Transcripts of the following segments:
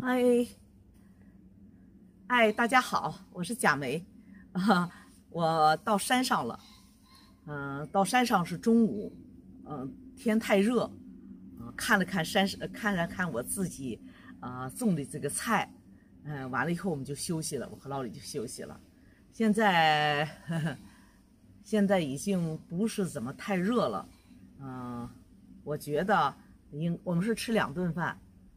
哎哎，大家好，我是贾梅啊，我到山上了，到山上是中午，天太热，看了看山，看了看我自己种的这个菜，完了以后我们就休息了，我和老李就休息了。现在现在已经不是怎么太热了，我觉得我们是吃2顿饭，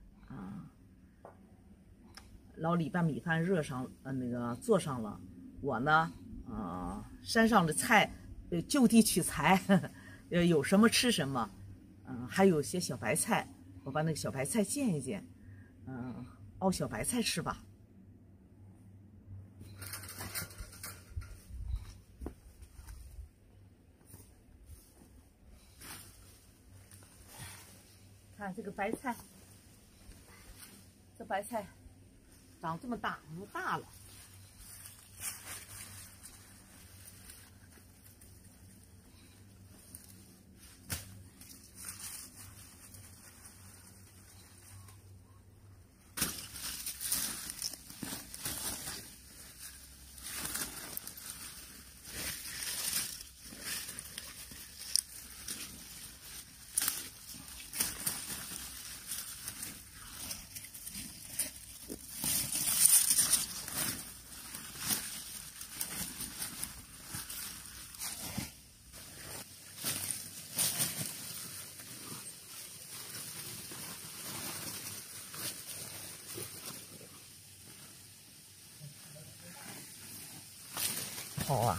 老李把米饭热上，做上了。我呢，山上的菜，就地取材，有什么吃什么。还有些小白菜，我把那个小白菜煎一煎，熬小白菜吃吧。看这个白菜，这白菜长这么大，都大了。好啊，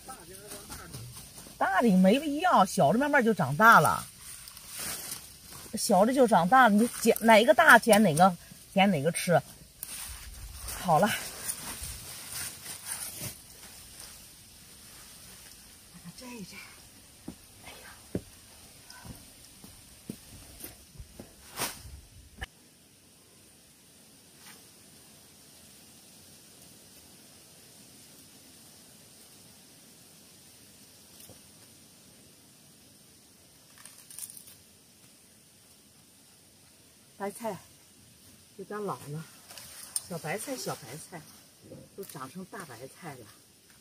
大的没必要，小的慢慢就长大了，小的就长大了，你捡哪个大捡哪个吃。好了，摘一摘。哎呀，白菜有点老了，小白菜都长成大白菜了。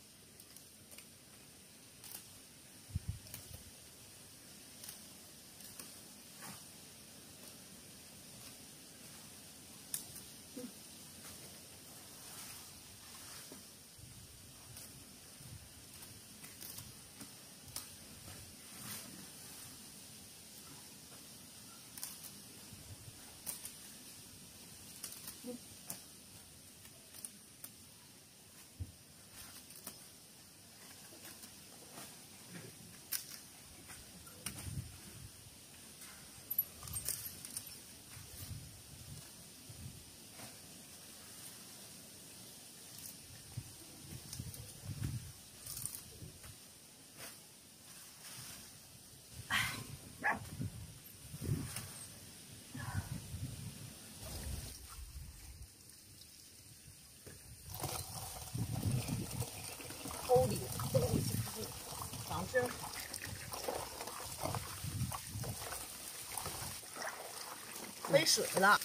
沟里长真好。没水了。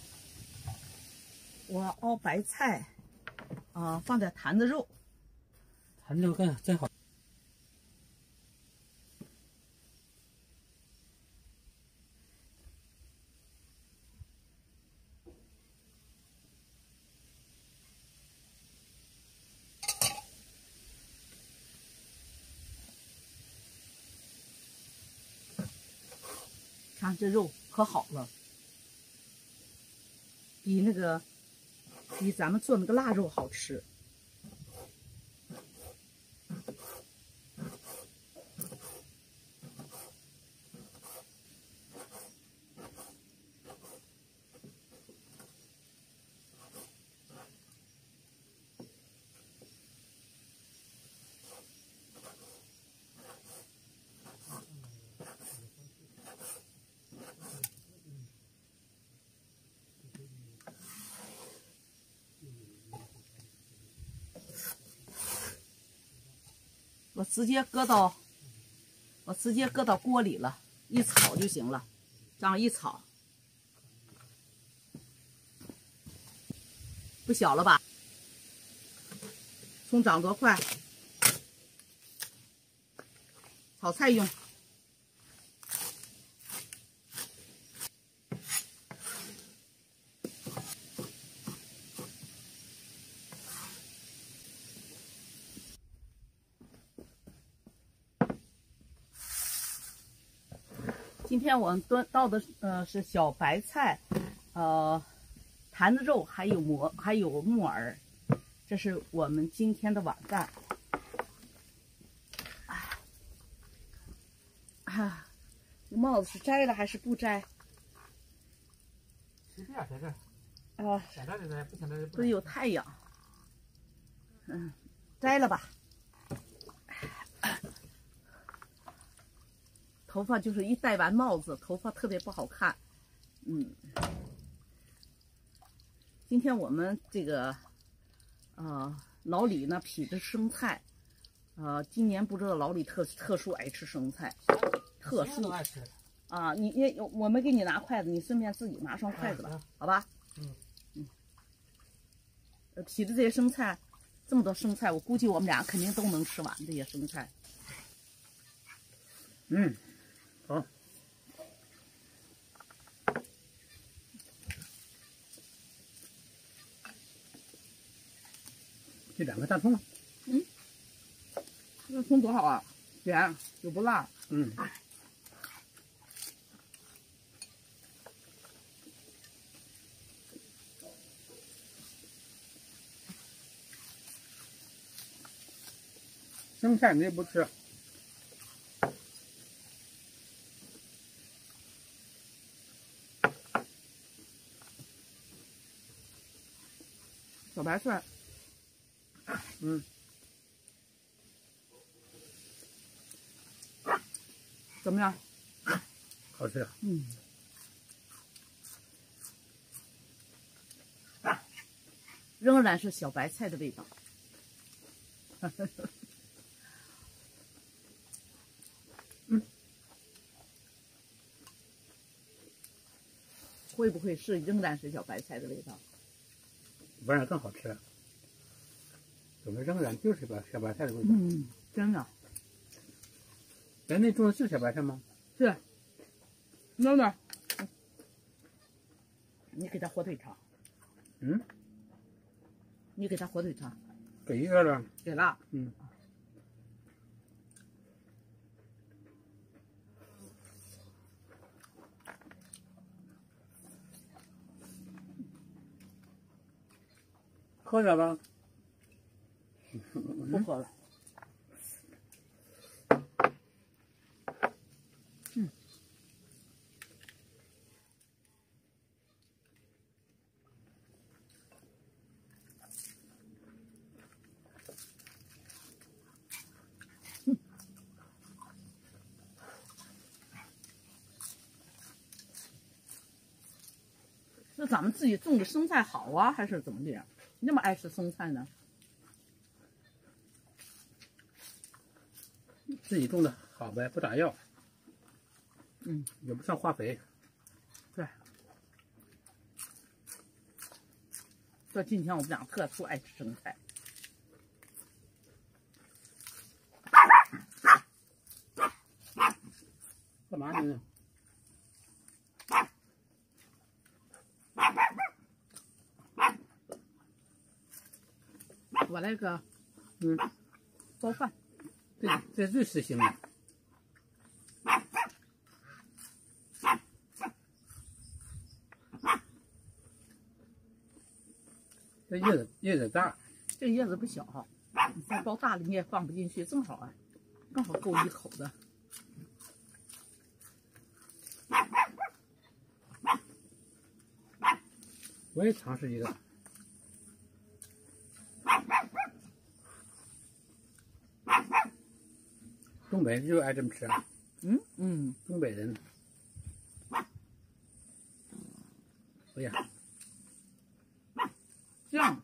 我熬白菜，放点坛子肉， 它那个真好。 看这肉可好了，比咱们做那个腊肉好吃。我直接搁到锅里了，一炒就行了，这样一炒，不小了吧？葱长多快，炒菜用。今天我们倒的是小白菜，坛子肉，还有木耳，这是我们今天的晚饭。这帽子是摘了还是不摘？ 随便在这儿。想摘就摘，不想摘就不。 这有太阳。摘了吧。头发就是一戴完帽子，头发特别不好看。今天我们这个老李呢劈的生菜，今年不知道老李特殊爱吃生菜，特殊爱吃啊！我没给你拿筷子，你顺便自己拿双筷子吧，好吧？劈的这些生菜，这么多生菜，我估计我们俩肯定都能吃完这些生菜。 好。这2个大葱。 这个葱多好啊，甜又不辣。 生菜你也不吃。 小白菜，怎么样？ 好吃。 仍然是小白菜的味道。会不会仍然是小白菜的味道？ 反而更好吃。怎么仍然就是小白菜的味道？ 真的。 咱那种的是小白菜吗？ 是。那，你给他火腿肠。你给他火腿肠。 给一个了。 给了。 喝点吧。 不喝了。那咱们自己种的生菜好啊，还是怎么的？那么爱吃生菜呢？ 自己种的好呗，不打药。也不上化肥。 对。所以今天我们俩特殊爱吃生菜。 嘛呢？ 我来个包饭。 这最实行了。这叶子大， 这叶子不小，你再包大了你也放不进去，正好啊，正好够一口的。 我也尝试一个。东北人就爱这么吃。东北人。哎呀， 酱。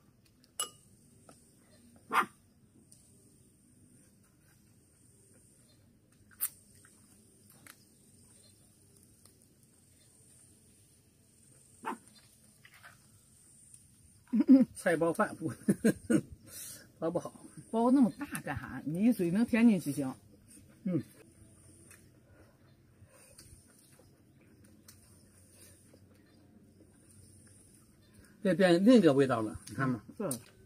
菜包饭不，包不好。 包那么大干啥？你一嘴能填进去行。 这变另一个味道了，你看吗？ 是。